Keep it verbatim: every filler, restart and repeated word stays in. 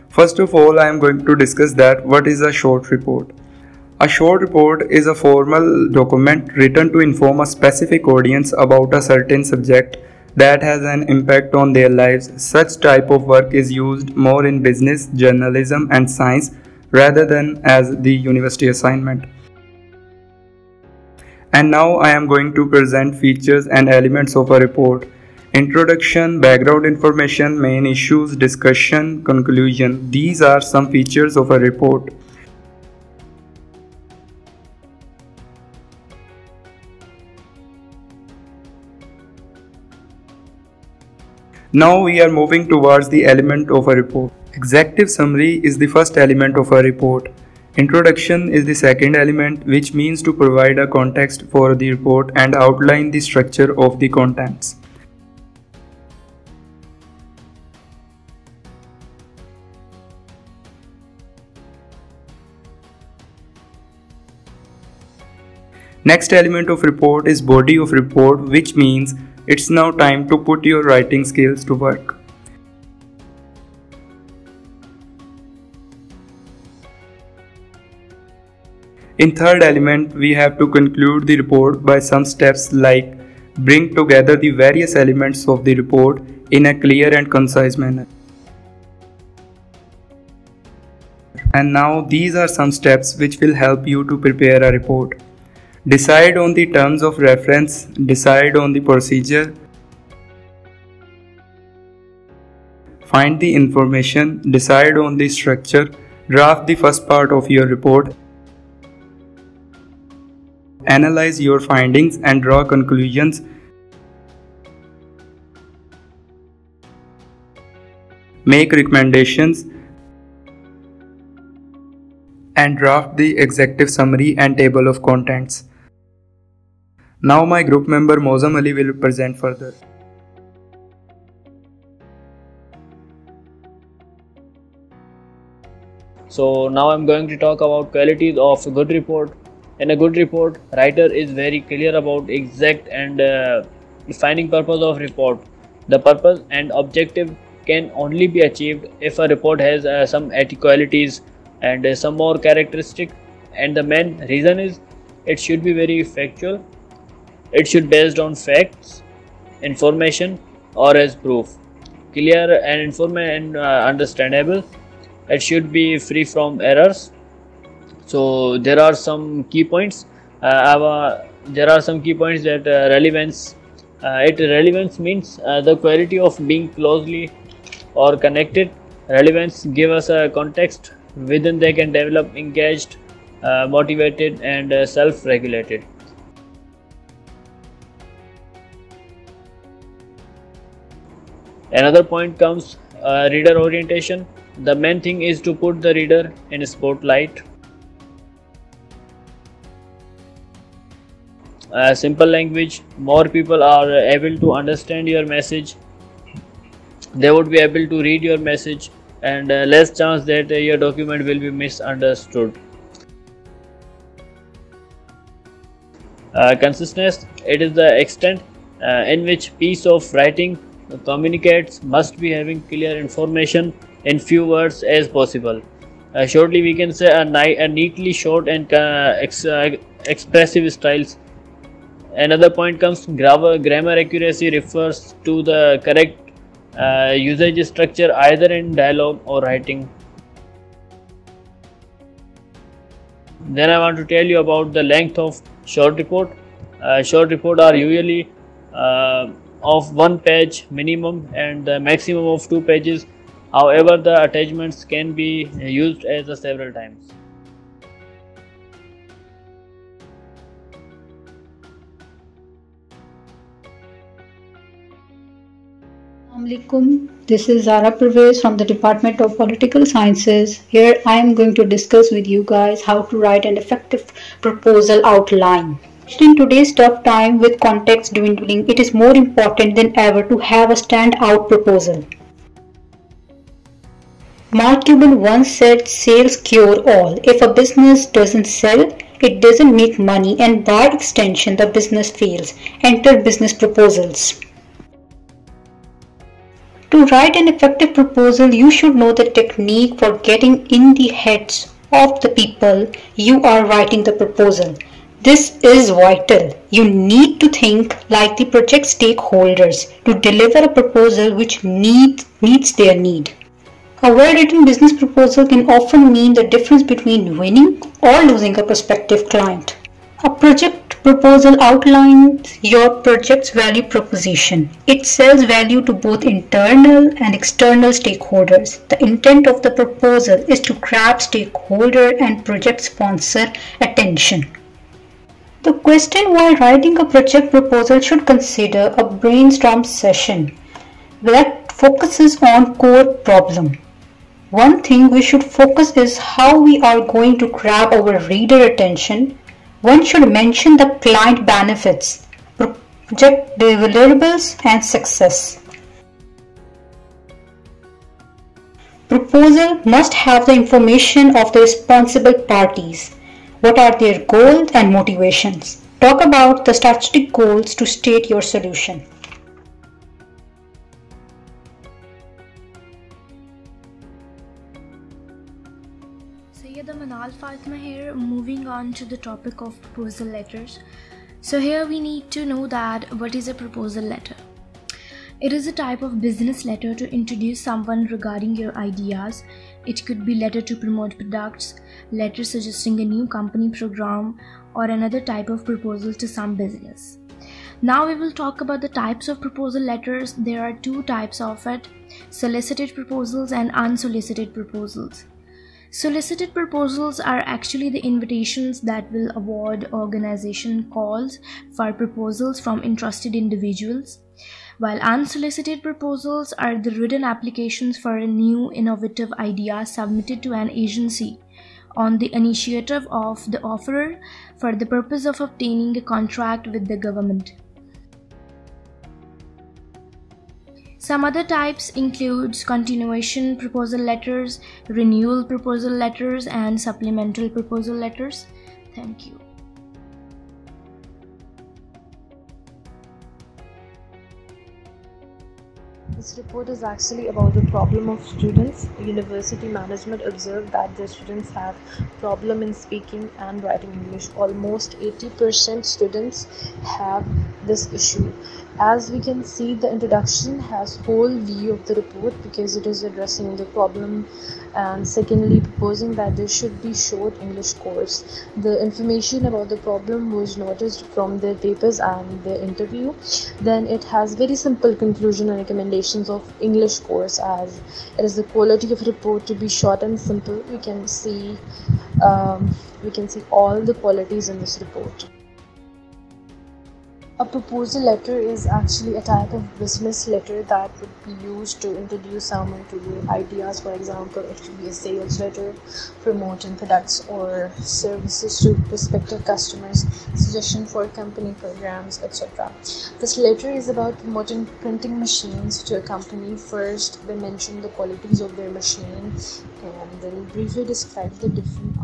First of all, I am going to discuss that what is a short report. A short report is a formal document written to inform a specific audience about a certain subject that has an impact on their lives. Such type of work is used more in business, journalism and science rather than as the university assignment. And now I am going to present features and elements of a report. Introduction, background information, main issues, discussion, conclusion. These are some features of a report. Now we are moving towards the element of a report. Executive summary is the first element of a report. Introduction is the second element, which means to provide a context for the report and outline the structure of the contents. Next element of report is body of report, which means it's now time to put your writing skills to work. In third element, we have to conclude the report by some steps like bring together the various elements of the report in a clear and concise manner. And now these are some steps which will help you to prepare a report. Decide on the terms of reference, decide on the procedure, find the information, decide on the structure, draft the first part of your report, analyze your findings and draw conclusions, make recommendations, and draft the executive summary and table of contents. Now my group member Mozam Ali will present further. So now I'm going to talk about qualities of a good report. In a good report, writer is very clear about exact and uh, defining purpose of report. The purpose and objective can only be achieved if a report has uh, some qualities and uh, some more characteristic, and the main reason is it should be very factual. It should be based on facts, information or as proof, clear and informative and uh, understandable. It should be free from errors. So there are some key points. Uh, our, there are some key points that uh, relevance. Uh, it relevance means uh, the quality of being closely or connected. Relevance give us a context within they can develop engaged, uh, motivated and uh, self-regulated. Another point comes uh, reader orientation. The main thing is to put the reader in a spotlight. Uh, simple language. More people are able to understand your message. They would be able to read your message, and uh, less chance that uh, your document will be misunderstood. Uh, consistency. It is the extent uh, in which piece of writing communicates must be having clear information in few words as possible. Uh, shortly, we can say a, a neatly short and uh, ex uh, expressive styles. Another point comes grammar. Grammar accuracy refers to the correct uh, usage structure either in dialogue or writing. Then I want to tell you about the length of short report. Uh, short report are usually uh, of one page minimum and the maximum of two pages. However, the attachments can be used as a several times. Assalamualaikum. This is Zara Pervez from the Department of Political Sciences. Here I am going to discuss with you guys how to write an effective proposal outline. In today's tough time with context dwindling, it is more important than ever to have a standout proposal. Mark Cuban once said, "Sales cure all." If a business doesn't sell, it doesn't make money, and by extension, the business fails. Enter business proposals. To write an effective proposal, you should know the technique for getting in the heads of the people you are writing the proposal. This is vital. You need to think like the project stakeholders to deliver a proposal which need, meets their need. A well-written business proposal can often mean the difference between winning or losing a prospective client. A project proposal outlines your project's value proposition. It sells value to both internal and external stakeholders. The intent of the proposal is to grab stakeholder and project sponsor attention. The question while writing a project proposal should consider a brainstorm session that focuses on core problem. One thing we should focus is how we are going to grab our reader attention. One should mention the client benefits, project deliverables, and success. Proposal must have the information of the responsible parties. What are their goals and motivations? Talk about the strategic goals to state your solution. Sayyida Manal Fatima here, moving on to the topic of proposal letters. So here we need to know that what is a proposal letter. It is a type of business letter to introduce someone regarding your ideas. It could be letter to promote products, letter suggesting a new company program, or another type of proposal to some business. Now we will talk about the types of proposal letters. There are two types of it: solicited proposals and unsolicited proposals. Solicited proposals are actually the invitations that will award organization calls for proposals from interested individuals, while unsolicited proposals are the written applications for a new innovative idea submitted to an agency on the initiative of the offerer for the purpose of obtaining a contract with the government. Some other types includes continuation proposal letters, renewal proposal letters, and supplemental proposal letters. Thank you. This report is actually about the problem of students. University management observed that their students have problem in speaking and writing English. Almost eighty percent students have this issue. As we can see, the introduction has whole view of the report because it is addressing the problem, and secondly proposing that there should be short English course. The information about the problem was noticed from their papers and their interview. Then it has very simple conclusion and recommendations of English course, as it is the quality of report to be short and simple. We can see um, we can see all the qualities in this report. A proposal letter is actually a type of business letter that would be used to introduce someone to their ideas. For example, it could be a sales letter promoting products or services to prospective customers, suggestion for company programs, et cetera. This letter is about promoting printing machines to a company. First, they mention the qualities of their machine and then briefly describe the different